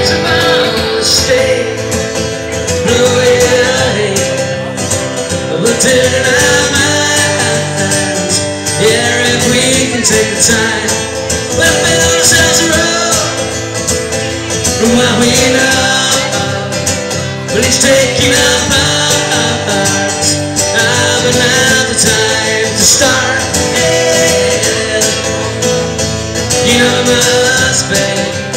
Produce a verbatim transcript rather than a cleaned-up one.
makes a bound to stay. No way I but in our minds. Yeah, if we can take the time, we'll build ourselves a road from what we know. But it's taking our parts. Ah, but now's the time to start. Yeah. You know, must be